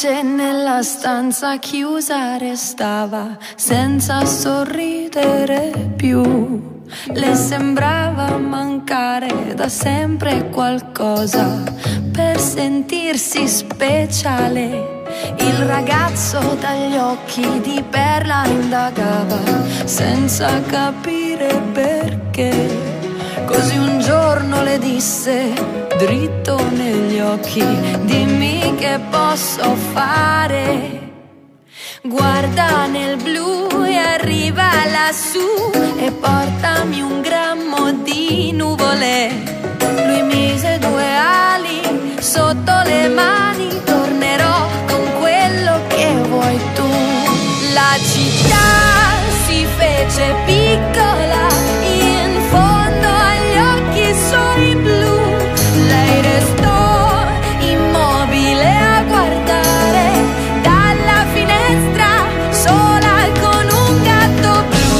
Alice nella stanza chiusa restava senza sorridere più. Le sembrava mancare da sempre qualcosa per sentirsi speciale. Il ragazzo dagli occhi di perla indagava senza capire perché. Così un giorno le disse dritto negli occhi: dimmi che posso fare. Guarda nel blu e arriva lassù e portami un grammo di nuvole. Lui mise due ali sotto le mani, tornerò con quello che vuoi tu. La città si fece piccola in fondo agli occhi suoi blu. Lei restò immobile a guardare dalla finestra sola con un gatto blu.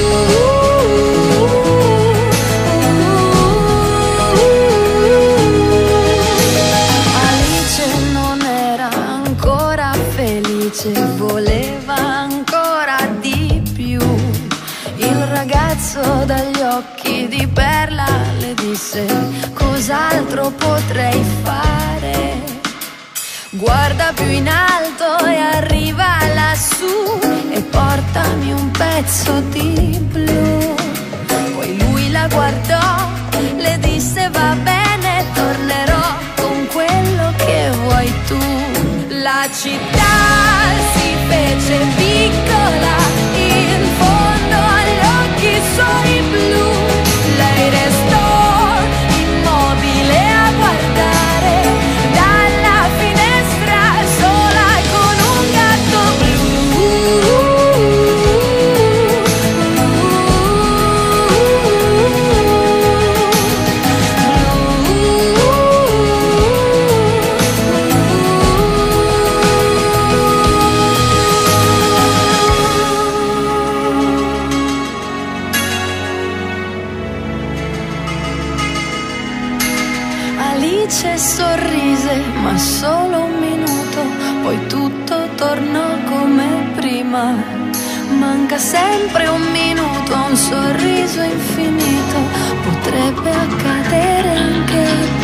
Alice non era ancora felice, voleva ancora di più. Il ragazzo dagli occhi di perla le disse: cos'altro potrei fare? Guarda più in alto e arriva lassù e portami un pezzo di blu. Poi lui la guardò, le disse: va bene, tornerò con quello che vuoi tu. La città si fece piccola in fondo agli occhi suoi blu. Lei restò immobile a guardare dalla finestra sola con un gatto Alice sorrise, ma solo un minuto, poi tutto tornò come prima. Manca sempre un minuto, un sorriso infinito, potrebbe accadere anche a te.